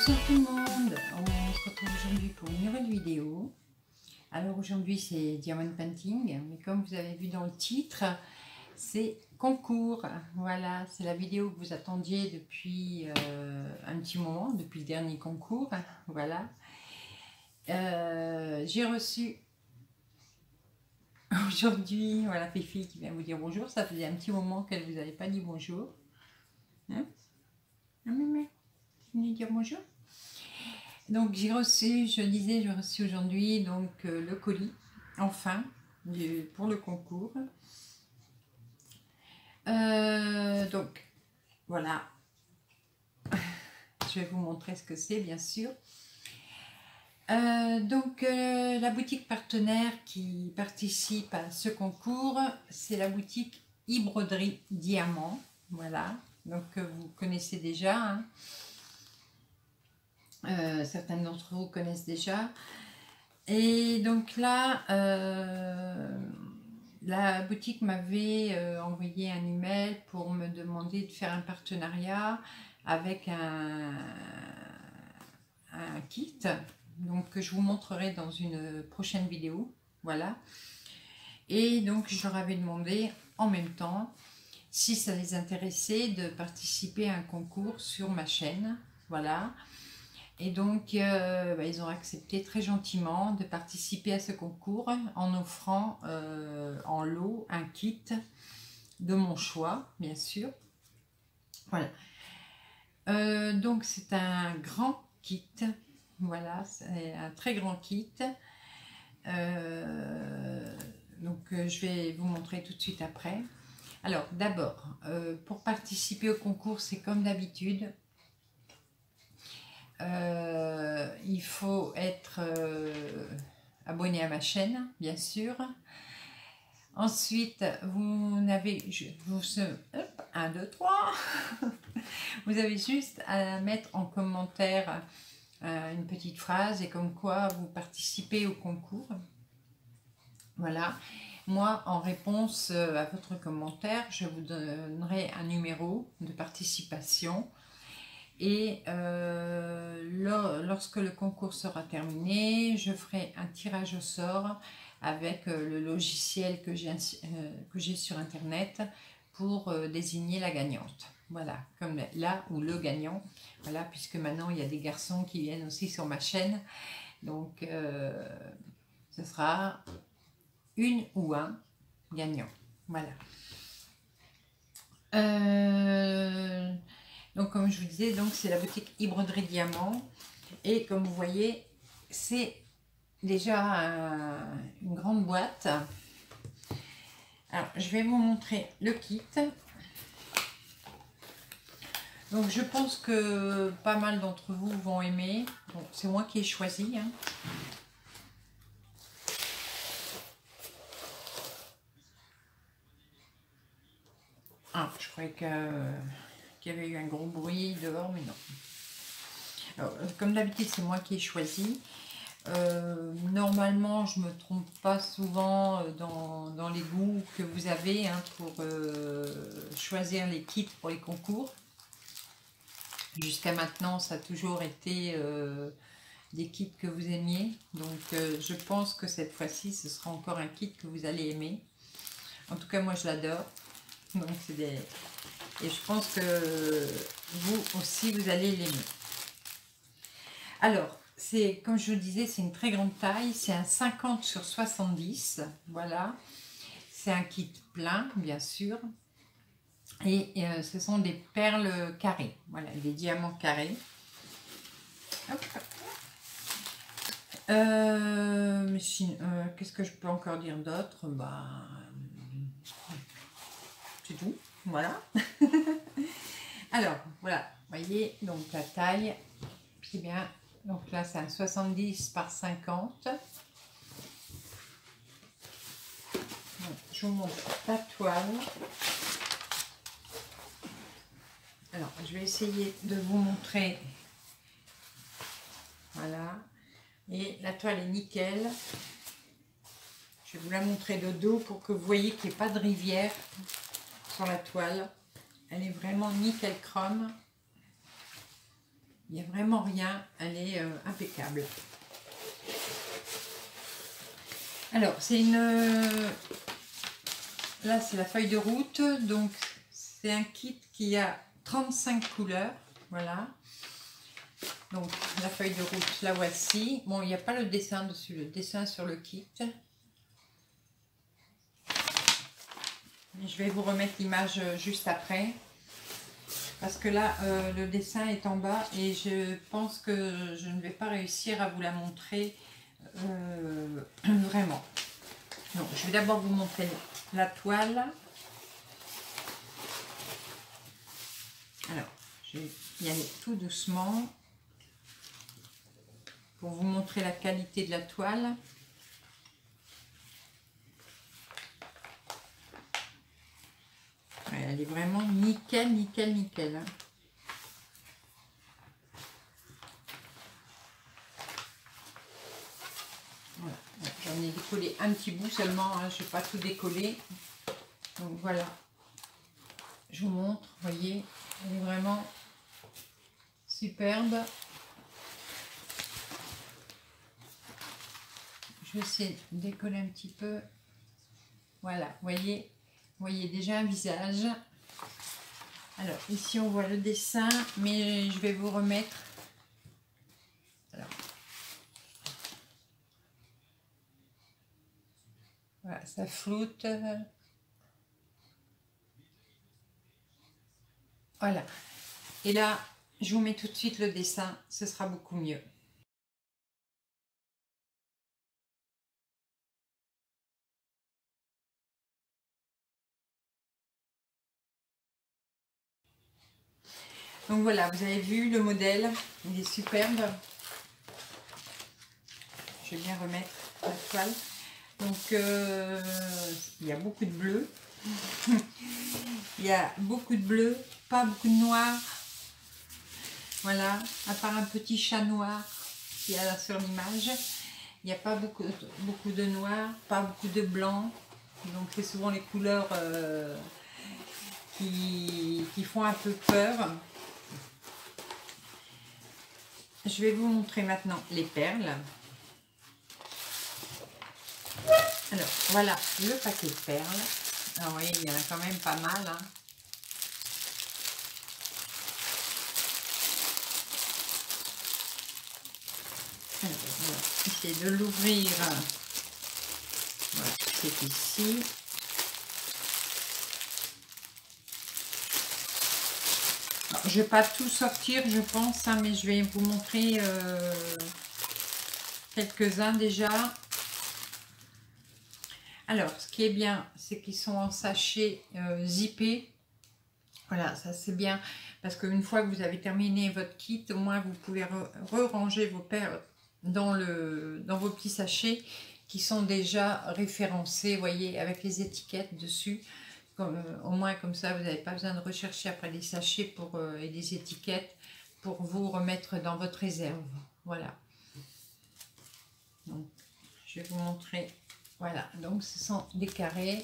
Bonsoir tout le monde, on se retrouve aujourd'hui pour une nouvelle vidéo. Alors aujourd'hui c'est Diamond Painting, mais comme vous avez vu dans le titre, c'est concours. Voilà, c'est la vidéo que vous attendiez depuis un petit moment, depuis le dernier concours. Voilà. J'ai reçu aujourd'hui, voilà Fifi qui vient vous dire bonjour, ça faisait un petit moment qu'elle vous avait pas dit bonjour. Hein? Ah, mémé, venez dire bonjour. Donc j'ai reçu, je disais, j'ai reçu aujourd'hui donc le colis, enfin, pour le concours. Donc voilà, je vais vous montrer ce que c'est bien sûr. La boutique partenaire qui participe à ce concours, c'est la boutique e-broderie Diamant. Voilà, donc vous connaissez déjà. Hein. Certains d'entre vous connaissent déjà. Et donc là, la boutique m'avait envoyé un email pour me demander de faire un partenariat avec un kit, donc que je vous montrerai dans une prochaine vidéo. Voilà. Et donc je leur avais demandé en même temps si ça les intéressait de participer à un concours sur ma chaîne. Voilà. Et donc, ils ont accepté très gentiment de participer à ce concours en offrant en lot un kit de mon choix, bien sûr. Voilà. Donc, c'est un grand kit. Voilà, c'est un très grand kit. Je vais vous montrer tout de suite après. Alors, d'abord, pour participer au concours, c'est comme d'habitude. Il faut être abonné à ma chaîne, bien sûr. Ensuite, vous avez, hop, 1, 2, 3. Vous avez juste à mettre en commentaire une petite phrase et comme quoi vous participez au concours. Voilà. Moi, en réponse à votre commentaire, je vous donnerai un numéro de participation. Et lorsque le concours sera terminé, je ferai un tirage au sort avec le logiciel que j'ai sur internet pour désigner la gagnante. Voilà, comme là ou le gagnant. Voilà, puisque maintenant il y a des garçons qui viennent aussi sur ma chaîne. Donc ce sera une ou un gagnant. Voilà. Donc comme je vous disais, c'est la boutique e-broderie Diamant et comme vous voyez c'est déjà une grande boîte. Alors je vais vous montrer le kit. Donc je pense que pas mal d'entre vous vont aimer. Bon, c'est moi qui ai choisi. Hein. Ah, je croyais qu'il y avait eu un gros bruit dehors, mais non. Alors, comme d'habitude, c'est moi qui ai choisi. Normalement, je ne me trompe pas souvent dans les goûts que vous avez hein, pour choisir les kits pour les concours. Jusqu'à maintenant, ça a toujours été des kits que vous aimiez. Donc, je pense que cette fois-ci, ce sera encore un kit que vous allez aimer. En tout cas, moi, je l'adore. Donc, et je pense que vous aussi, vous allez l'aimer. Alors, comme je vous le disais, c'est une très grande taille. C'est un 50 sur 70. Voilà. C'est un kit plein, bien sûr. Et ce sont des perles carrées. Voilà, des diamants carrés. Qu'est-ce que je peux encore dire d'autre? C'est tout. Voilà. Alors, voilà. Vous voyez, donc la taille, c'est bien. Donc là, c'est un 70 par 50. Donc, je vous montre la toile. Alors, je vais essayer de vous montrer. Voilà. Et la toile est nickel. Je vais vous la montrer de dos pour que vous voyez qu'il n'y ait pas de rivière sur la toile. Elle est vraiment nickel chrome. Il n'y a vraiment rien, elle est impeccable. Alors, c'est une... Là, c'est la feuille de route. Donc, c'est un kit qui a 35 couleurs. Voilà. Donc, la feuille de route, la voici. Bon, il n'y a pas le dessin dessus, le dessin sur le kit. Je vais vous remettre l'image juste après. Parce que là, le dessin est en bas et je pense que je ne vais pas réussir à vous la montrer vraiment. Donc, je vais d'abord vous montrer la toile. Alors, je vais y aller tout doucement pour vous montrer la qualité de la toile. Elle est vraiment nickel, nickel, nickel. Hein. Voilà. J'en ai décollé un petit bout seulement, hein. Je n'ai pas tout décollé. Donc voilà. Je vous montre, vous voyez, elle est vraiment superbe. Je vais essayer de décoller un petit peu. Voilà, vous voyez déjà un visage. Alors ici on voit le dessin, mais je vais vous remettre. Alors, voilà, ça floute. Voilà. Et là, je vous mets tout de suite le dessin, ce sera beaucoup mieux. Donc voilà, vous avez vu le modèle, il est superbe. Je vais bien remettre la toile. Donc il y a beaucoup de bleu. Il y a beaucoup de bleu, pas beaucoup de noir. Voilà, à part un petit chat noir qu'il y a là sur l'image. Il n'y a pas beaucoup de noir, pas beaucoup de blanc. Donc c'est souvent les couleurs qui font un peu peur. Je vais vous montrer maintenant les perles. Alors voilà le paquet de perles. Alors oui, il y en a quand même pas mal. Hein. Alors, on va essayer de l'ouvrir. Voilà, c'est ici. Alors, je ne vais pas tout sortir, je pense, hein, mais je vais vous montrer quelques-uns déjà. Alors, ce qui est bien, c'est qu'ils sont en sachet zippé. Voilà, ça c'est bien, parce qu'une fois que vous avez terminé votre kit, au moins vous pouvez ranger vos perles dans vos petits sachets qui sont déjà référencés, vous voyez, avec les étiquettes dessus. Au moins comme ça, vous n'avez pas besoin de rechercher après des sachets et des étiquettes pour vous remettre dans votre réserve. Voilà. Donc, je vais vous montrer. Voilà, donc ce sont des carrés.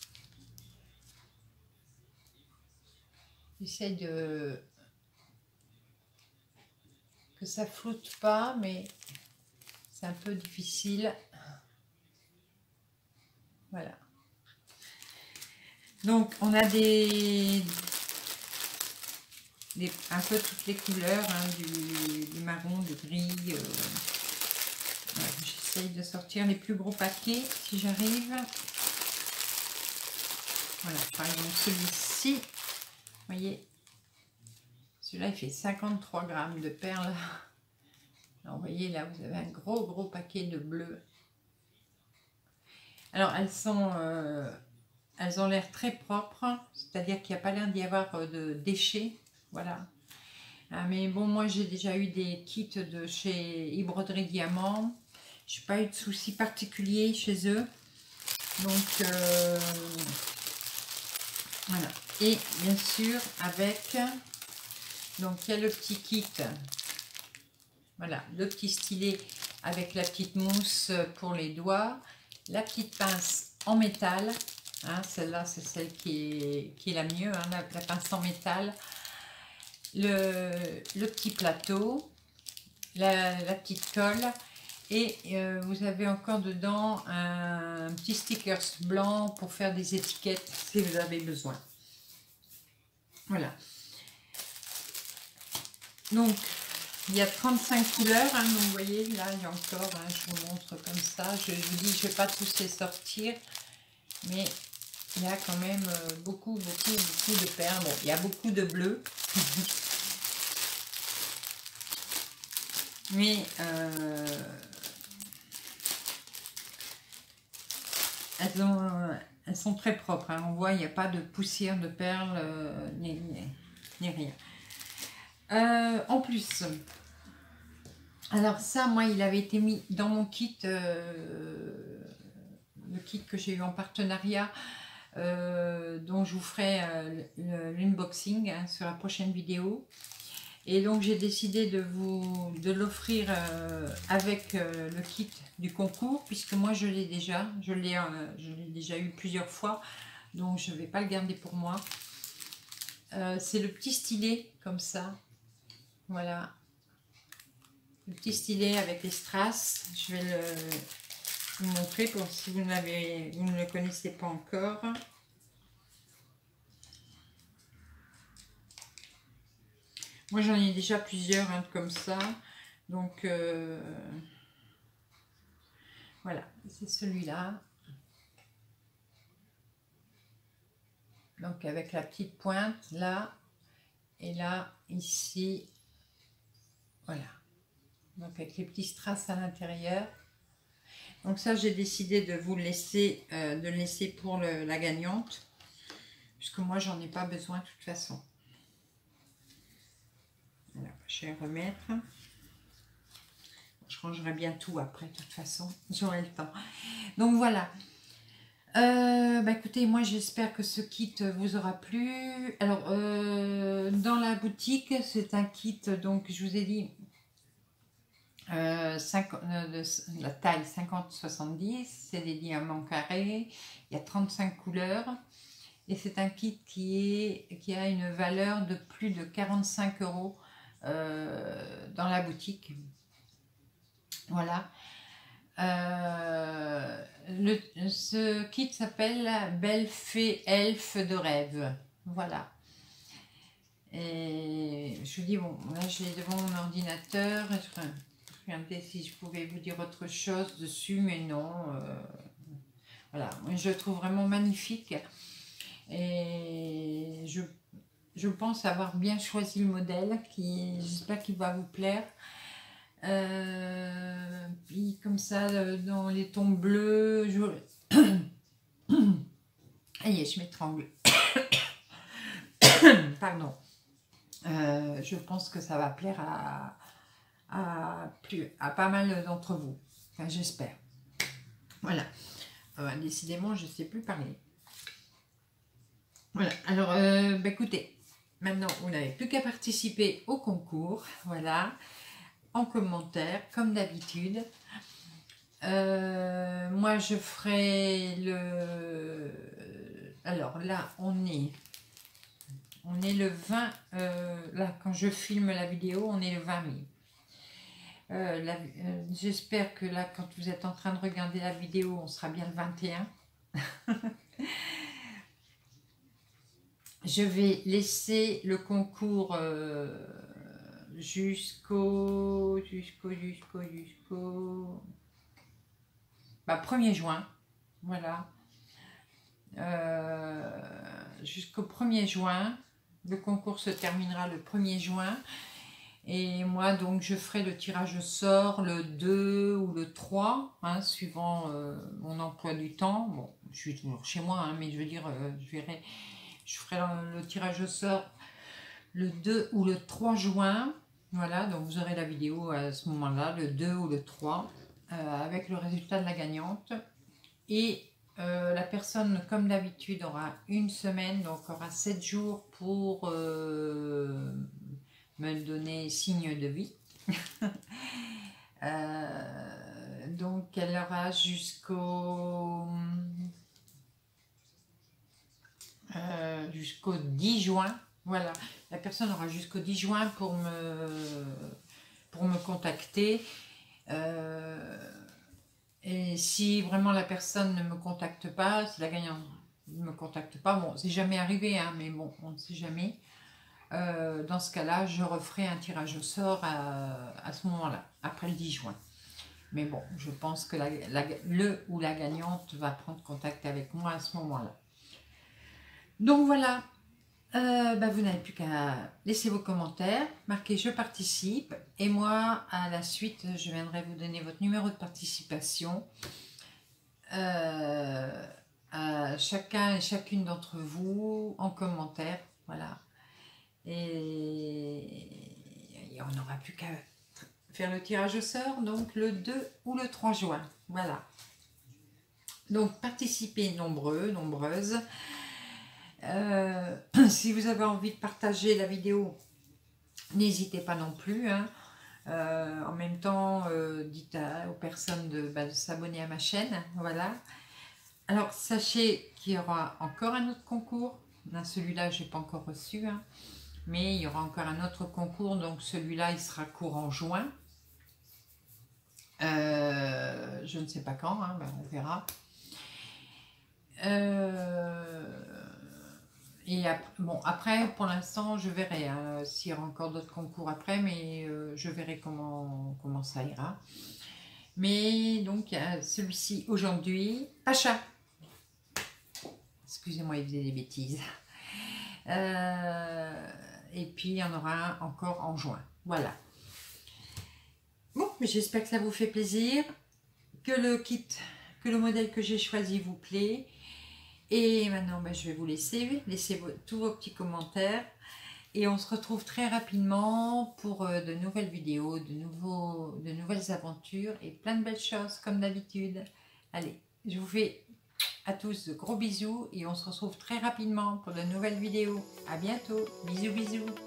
J'essaie de que ça floute pas, mais c'est un peu difficile. Voilà. Donc on a un peu toutes les couleurs, hein, du marron, du gris. Voilà, j'essaye de sortir les plus gros paquets si j'arrive. Voilà, par exemple celui-ci, vous voyez, celui-là il fait 53 grammes de perles. Alors vous voyez là, vous avez un gros paquet de bleu. Alors elles ont l'air très propres, c'est-à-dire qu'il n'y a pas l'air d'y avoir de déchets. Voilà. Mais bon, moi j'ai déjà eu des kits de chez e-Broderie Diamant. Je n'ai pas eu de soucis particuliers chez eux. Donc voilà. Et bien sûr avec, donc il y a le petit kit. Voilà, le petit stylet avec la petite mousse pour les doigts. La petite pince en métal. Hein, celle-là, c'est celle qui est la mieux, hein, la pince en métal. le petit plateau, la petite colle, et vous avez encore dedans un petit stickers blanc pour faire des étiquettes si vous avez besoin. Voilà. Donc, il y a 35 couleurs, hein, donc vous voyez, là, il y a encore, hein, je vous montre comme ça. Je vous dis, je ne vais pas tous les sortir, mais il y a quand même beaucoup de perles. Bon, il y a beaucoup de bleu. Mais elles sont très propres. Hein. On voit, il n'y a pas de poussière de perles ni rien. En plus, alors ça, moi, il avait été mis dans mon kit, le kit que j'ai eu en partenariat, dont je vous ferai l'unboxing hein, sur la prochaine vidéo. Et donc j'ai décidé de l'offrir avec le kit du concours, puisque moi je l'ai déjà, je l'ai déjà eu plusieurs fois, donc je ne vais pas le garder pour moi. C'est le petit stylet comme ça, voilà, le petit stylet avec les strass. Je vais vous montrer pour si vous ne le connaissez pas encore. Moi, j'en ai déjà plusieurs hein, comme ça. Donc, voilà, c'est celui-là. Donc, avec la petite pointe, là, et là, ici. Voilà. Donc, avec les petits strass à l'intérieur. Donc, ça, j'ai décidé de vous laisser, pour la gagnante. Puisque moi, j'en ai pas besoin de toute façon. Voilà, je vais remettre. Je rangerai bien tout après, de toute façon, j'aurai le temps. Donc voilà. Écoutez, moi j'espère que ce kit vous aura plu. Alors, dans la boutique, c'est un kit, donc je vous ai dit, la taille 50-70, c'est des diamants carrés, il y a 35 couleurs. Et c'est un kit qui a une valeur de plus de 45 € dans la boutique. Voilà. Ce kit s'appelle Belle Fée Elfe de Rêve. Voilà. Et je vous dis, bon, là je l'ai devant mon ordinateur. Je regardais si je pouvais vous dire autre chose dessus, mais non. Voilà. Je le trouve vraiment magnifique. Et je pense avoir bien choisi le modèle. J'espère qu'il va vous plaire. Puis comme ça dans les tons bleus aïe, je m'étrangle. Pardon. Je pense que ça va plaire à pas mal d'entre vous, enfin j'espère. Voilà. Décidément je ne sais plus parler. Voilà, alors écoutez, maintenant vous n'avez plus qu'à participer au concours, voilà, en commentaire, comme d'habitude. Moi, je ferai le... Alors là, on est le 20... là, quand je filme la vidéo, on est le 20 mai. J'espère que là, quand vous êtes en train de regarder la vidéo, on sera bien le 21. Je vais laisser le concours jusqu'au 1er juin, voilà, jusqu'au 1er juin, le concours se terminera le 1er juin, et moi donc je ferai le tirage au sort le 2 ou le 3, hein, suivant mon emploi du temps. Bon, je suis toujours chez moi, hein, mais je veux dire, je ferai le tirage au sort le 2 ou le 3 juin, voilà, donc vous aurez la vidéo à ce moment-là, le 2 ou le 3, avec le résultat de la gagnante. Et la personne, comme d'habitude, aura une semaine, donc aura 7 jours pour me donner signe de vie. Donc elle aura jusqu'au 10 juin. Voilà, la personne aura jusqu'au 10 juin pour me contacter. Et si vraiment la personne ne me contacte pas, si la gagnante ne me contacte pas, bon, c'est jamais arrivé, hein, mais bon, on ne sait jamais. Dans ce cas-là, je referai un tirage au sort à ce moment-là, après le 10 juin. Mais bon, je pense que le ou la gagnante va prendre contact avec moi à ce moment-là. Donc voilà, vous n'avez plus qu'à laisser vos commentaires, marquer je participe, et moi à la suite je viendrai vous donner votre numéro de participation à chacun et chacune d'entre vous en commentaire, voilà. Et on n'aura plus qu'à faire le tirage au sort, donc le 2 ou le 3 juin, voilà. Donc participez nombreux, nombreuses. Si vous avez envie de partager la vidéo, n'hésitez pas non plus, hein. En même temps, dites aux personnes de s'abonner à ma chaîne, voilà. Alors sachez qu'il y aura encore un autre concours. Celui-là je n'ai pas encore reçu, hein. Mais il y aura encore un autre concours, donc celui-là il sera courant juin. Je ne sais pas quand, hein, on verra. Et après, pour l'instant, je verrai hein, s'il y aura encore d'autres concours après, mais je verrai comment ça ira. Mais donc, il y a celui-ci aujourd'hui, Pacha. Excusez-moi, il faisait des bêtises. Et puis, il y en aura un encore en juin. Voilà. Bon, j'espère que ça vous fait plaisir, que le modèle que j'ai choisi vous plaît. Et maintenant, je vais vous laisser tous vos petits commentaires. Et on se retrouve très rapidement pour de nouvelles vidéos, de nouvelles aventures et plein de belles choses comme d'habitude. Allez, je vous fais à tous de gros bisous et on se retrouve très rapidement pour de nouvelles vidéos. À bientôt. Bisous, bisous.